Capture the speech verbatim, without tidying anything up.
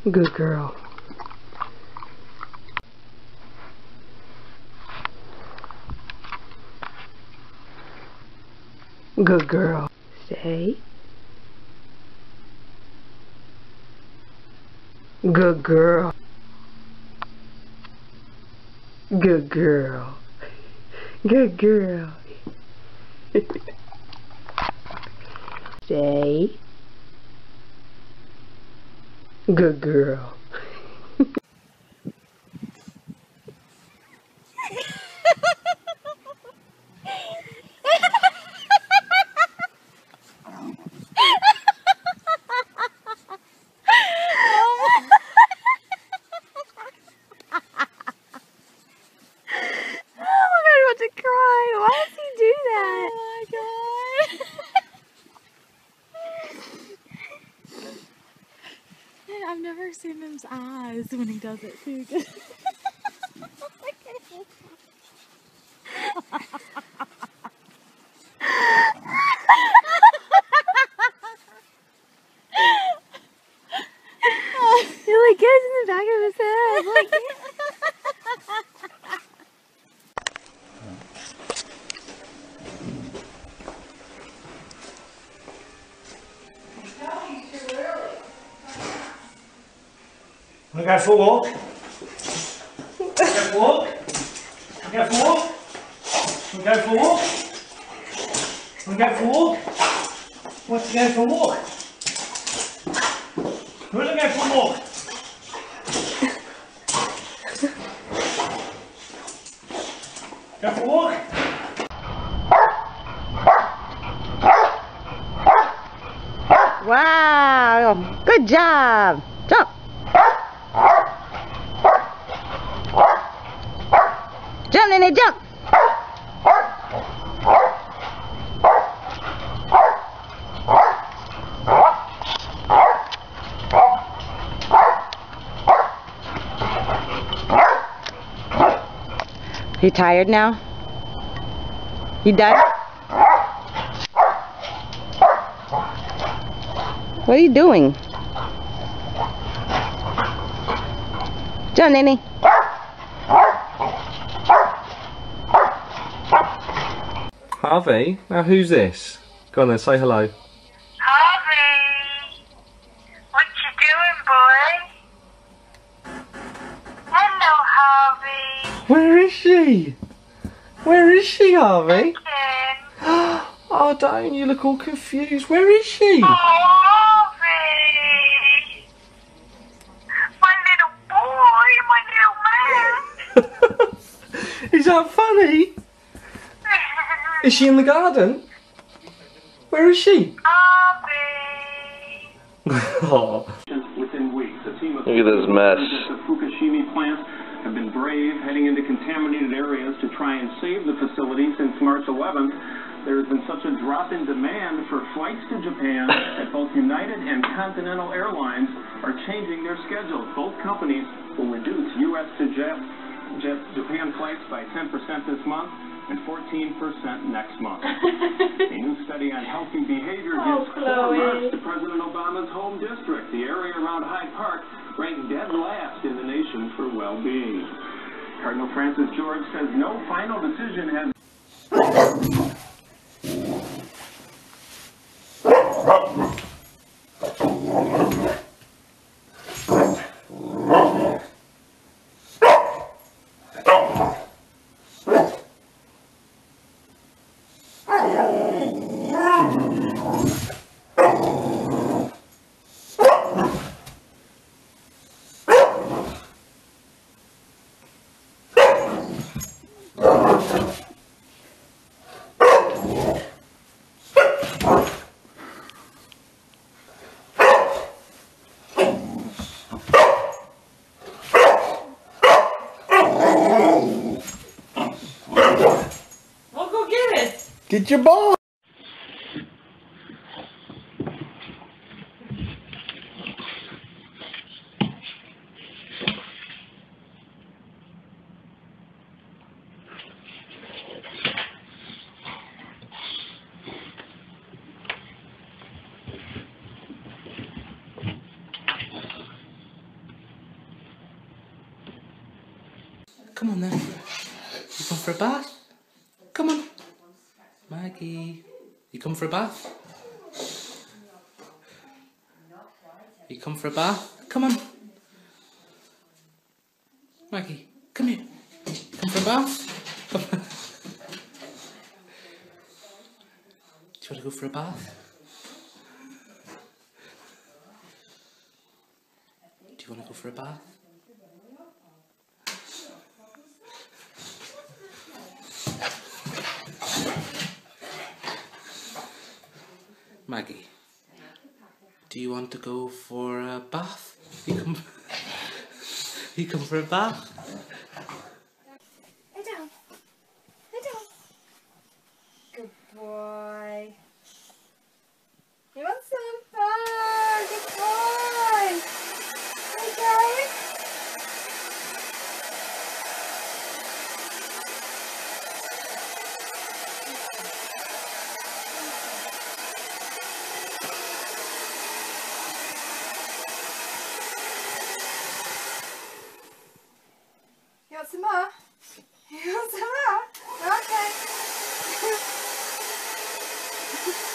Good girl. Good girl. Stay. Good girl. Good girl. Good girl. Stay. Good girl. I've never seen his eyes when he does it too good. It like goes in the back of his head. Like Wanna go for a walk? Go for a walk? Wanna go for a walk? Wanna go for a walk? Wanna go for a walk? Wants to go for a walk? Who wanna go for a walk? Go for a walk? Wow, good job. Jump. Jump, Nene, jump. You tired now? You done? What are you doing? Jump, Nene. Harvey, now who's this? Go on then, say hello. Harvey, what you doing, boy? Hello, Harvey. Where is she? Where is she, Harvey? Ken. Oh, don't you look all confused. Where is she? Oh, Harvey. My little boy, my little man. Is that funny? Is she in the garden? Where is she? Harvey. Oh. Within weeks, a team of Look at this mess. at the Fukushima plant have been brave, heading into contaminated areas to try and save the facility. Since March eleventh, there has been such a drop in demand for flights to Japan that both United and Continental Airlines are changing their schedules. Both companies will reduce U S to Jet, Jet Japan flights by ten percent this month and fourteen percent next month. A new study on healthy behavior gives four marks to President Obama's home district. The area around Hyde Park ranked dead last in the nation for well-being. Cardinal Francis George says no final decision has Get your ball. Come on then. You come for a bath? Come on. Maggie. You come for a bath? You come for a bath? Come on. Maggie, come here. Come for a bath? Come on. Do you want to go for a bath? Do you want to go for a bath? Maggie, do you want to go for a bath? You come, you come for a bath? Lay down. Lay down. Good boy. You want some? Oh, good boy. Okay. You want some more? You want some more? Okay.